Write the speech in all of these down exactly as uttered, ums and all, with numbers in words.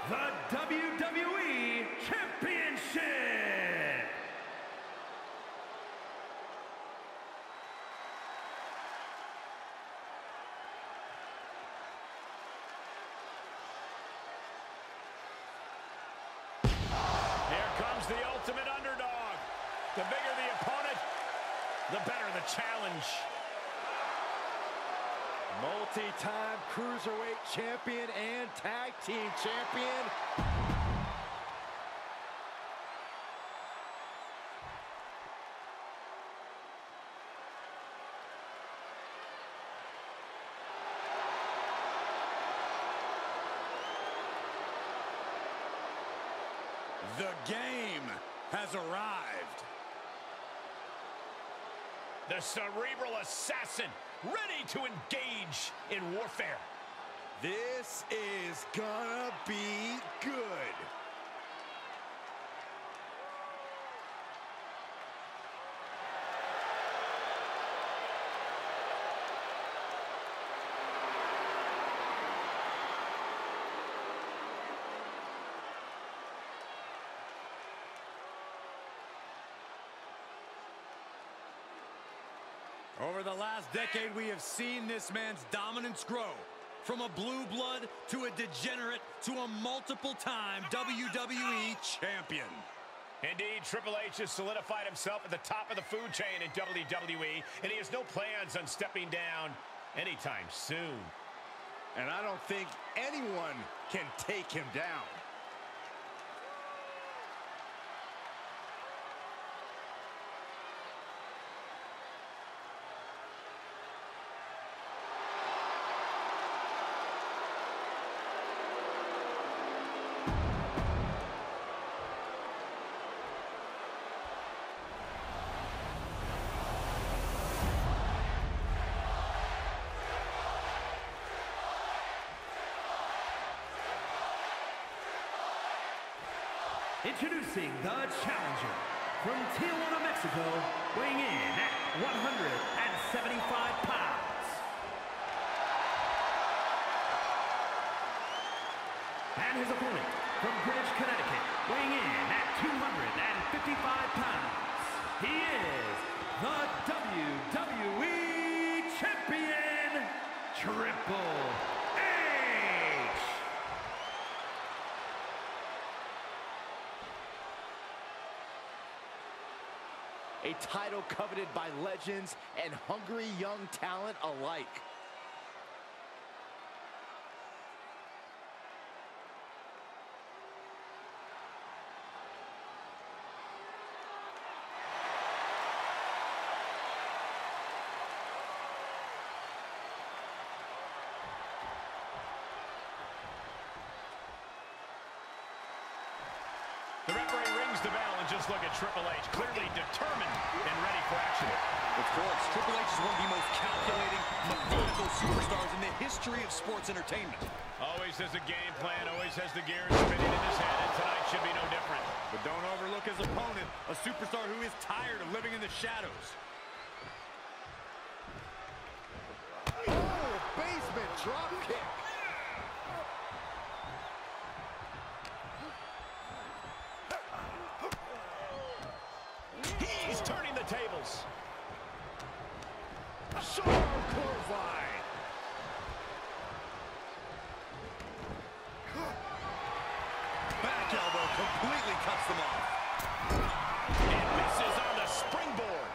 the W W E Championship. Here comes the ultimate underdog. The bigger the opponent, the better the challenge. Multi-time Cruiserweight Champion and Tag Team Champion. The game has arrived. The Cerebral Assassin, ready to engage in warfare. This is gonna be good. Over the last decade, we have seen this man's dominance grow. From a blue blood to a degenerate to a multiple-time W W E champion. Indeed, Triple H has solidified himself at the top of the food chain in W W E, and he has no plans on stepping down anytime soon. And I don't think anyone can take him down. Introducing the challenger from Tijuana, Mexico, weighing in at one hundred seventy-five pounds. And his opponent from Greenwich, Connecticut, weighing in at two hundred fifty-five pounds. He is the W W E Champion, Triple H. A title coveted by legends and hungry young talent alike. The referee rings the bell, and just look at Triple H, clearly determined and ready for action. Of course, Triple H is one of the most calculating, methodical superstars in the history of sports entertainment. Always has a game plan, always has the gears spinning in his head, and tonight should be no different. But don't overlook his opponent, a superstar who is tired of living in the shadows. Oh, basement drop kick. He's turning the tables. Sharp clothesline. Back elbow completely cuts them off. And misses on the springboard.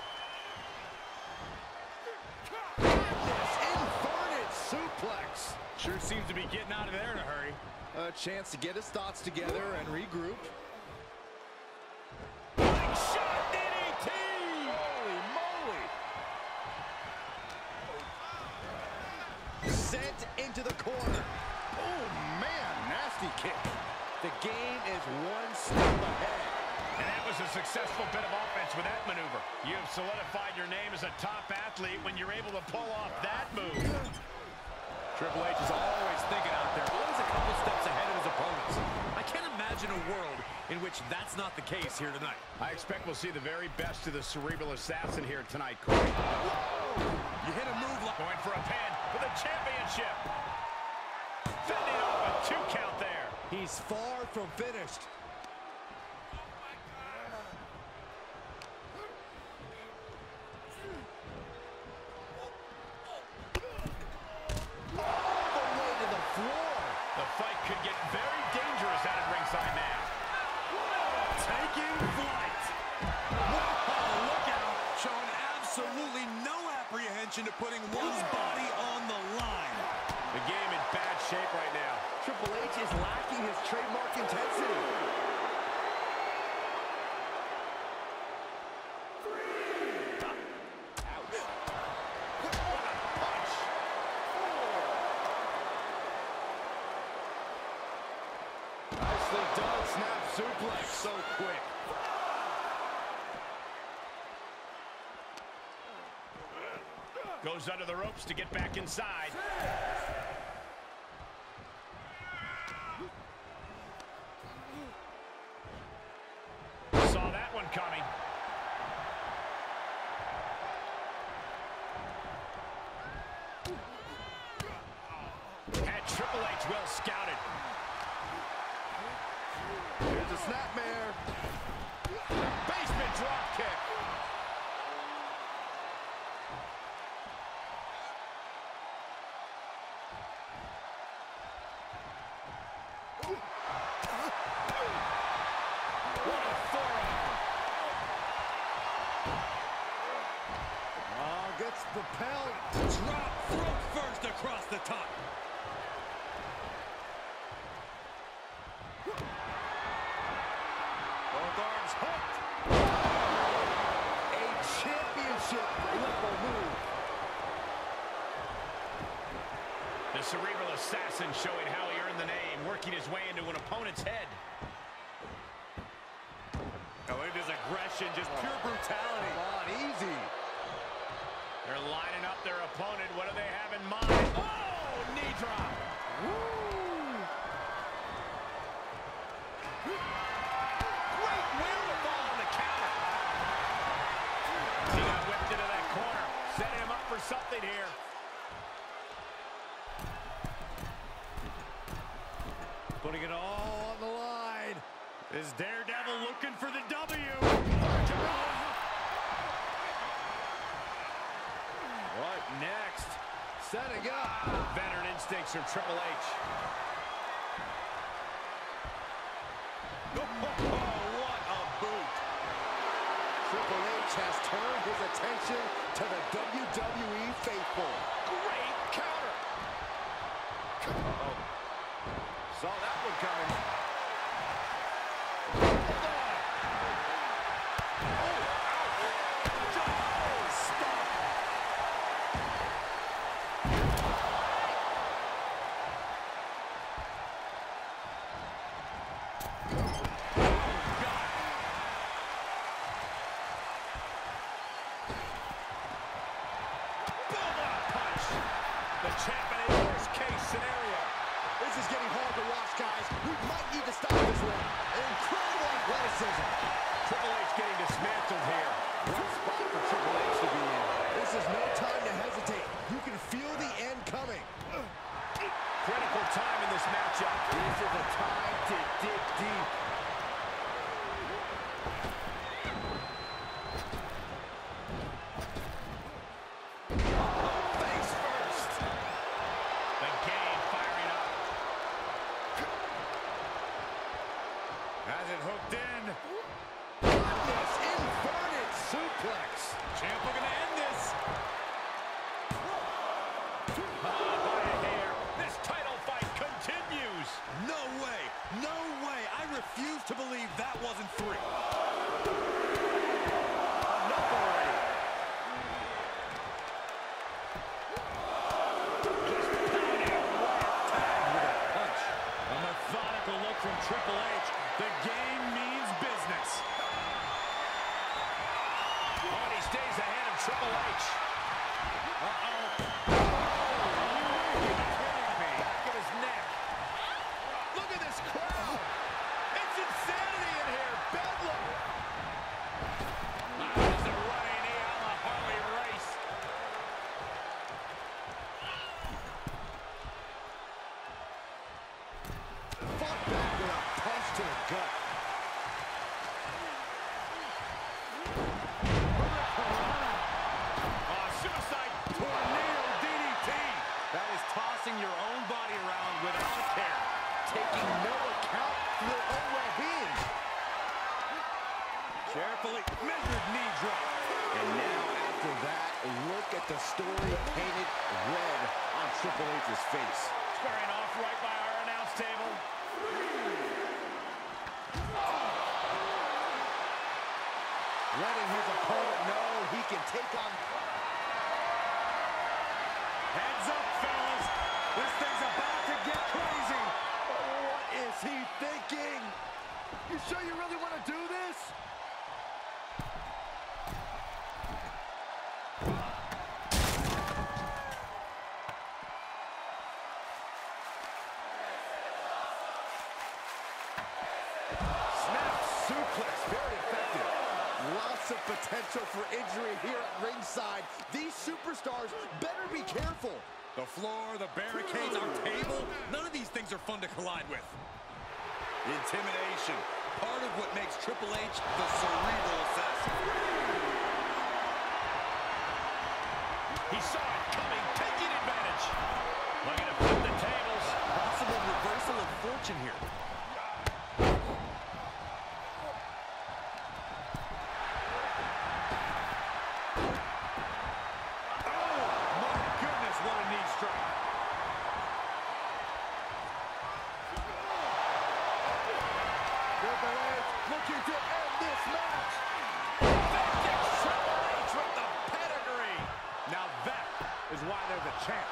This inverted suplex. Sure seems to be getting out of there in a hurry. A chance to get his thoughts together and regroup. Big shot D D T! Holy moly! Sent into the corner. Oh, man, nasty kick. The game is one step ahead. And that was a successful bit of offense with that maneuver. You have solidified your name as a top athlete when you're able to pull off that move. Triple H is always thinking out there, always a couple steps ahead of his opponents. I can't imagine a world in which that's not the case here tonight. I expect we'll see the very best of the Cerebral Assassin here tonight, Corey. You hit a move like... Going for a pin for the championship. Fending off a two count there. He He's far from finished. The fight could get very dangerous out at ringside now. Taking flight. Whoa, look out. Showing absolutely no apprehension to putting one's body on the line. The game in bad shape right now. Triple H is lacking his trademark intensity. Nicely done, snap suplex, so quick. Goes under the ropes to get back inside. Saw that one coming. Had Triple H well scouted. Here's a snapmare. Basement drop kick. What a forearm. Oh, gets propelled. Drop throat first across the top. Both arms hooked. A championship level move. The cerebral assassin showing how he earned the name, working his way into an opponent's head. Oh, it is aggression, just pure brutality. Come on, easy. They're lining up their opponent. What do they have in mind? Oh, knee drop. Woo! Great wherewithal on the counter. He got whipped into that corner, setting him up for something here. Putting it all on the line. Is Daredevil looking for the W? What next? Setting up. Veteran instincts from Triple H. Oh, what a boot. Triple H has turned his attention to the W W E faithful. Great counter. Uh-oh. Saw that one coming. The champ in a worst-case scenario. This is getting hard to watch, guys. We might need to stop this one. Incredible athleticism. Triple H getting dismantled here. What spot for Triple H to be in. This is no time to hesitate. You can feel the end coming. Critical time in this matchup. This is a time to dig deep. Face first. The game firing up. Has it hooked in. Goodness, inverted suplex. Champ looking to end this. Oh, by a hair. This title fight continues. No way. No way. I refuse to believe that wasn't three. Enough already. Just pounding away. Tagged with a punch. A methodical look from Triple H. The game means business. Oh, and he stays ahead of Triple H. Uh-oh. Back of his neck. Look at this crowd. It's insanity in here. Bedlam. Ah, there's a running knee on the Harley Race. Fought back and take on... Heads up, fellas. This thing's about to get crazy. What is he thinking? You sure you really want to do this? Snap suplex, very effective. Lots of potential for injury here at ringside. These superstars better be careful. The floor, the barricades, our table, none of these things are fun to collide with. Intimidation, part of what makes Triple H the cerebral assassin. He saw it coming, taking advantage. Looking to flip the tables. Possible reversal of fortune here. Looking to end this match. Vintage Triple H with the pedigree. Now that is why they're the champ.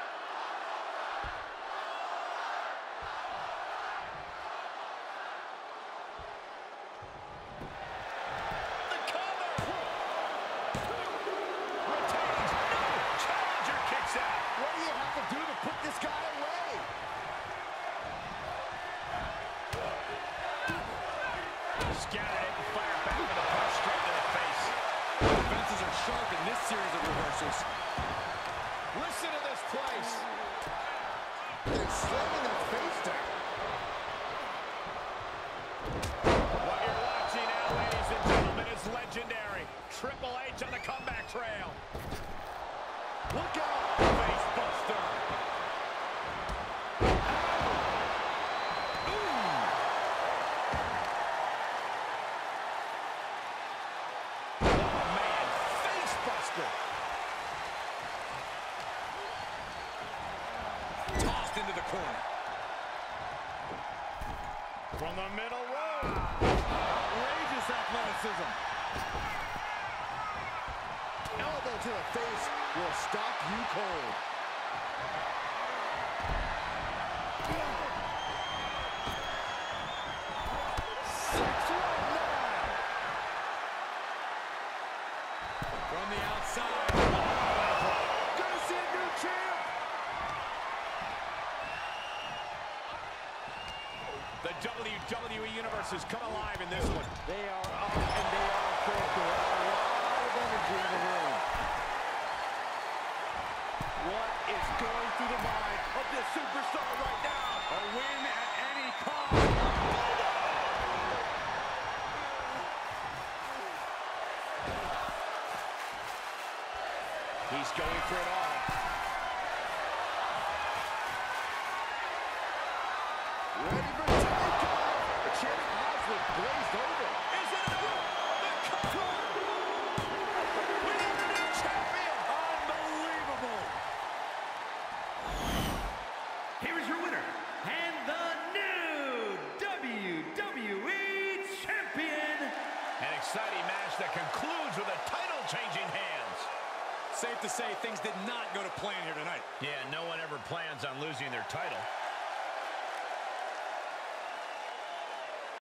The cover. Retains. No. Challenger kicks out. What do you have to do to put this guy away? Scattered it and fired back with a punch straight to the face. Defenses are sharp in this series of reversals. Listen to this place. They're slamming their face down. What you're watching now, ladies and gentlemen, is legendary. Triple H on the comeback trail. Look out. Face buster. Tossed into the corner. From the middle row. Outrageous athleticism. Elbow to the face will stop you cold. Six right now. From the outside. Gonna see a new champ. The W W E Universe has come alive in this one. They are up and they are quick. A lot of energy in the room. What is going through the mind of this superstar right now? A win at any cost. He's going for it all. Ready for takeoff. The champ has look glazed over. Is it enough? The cover. We need a new champion. Unbelievable. Here is your winner, and the new W W E Champion. An exciting match that concludes with a title changing hands. Safe to say things did not go to plan here tonight. Yeah, no one ever plans on losing their title.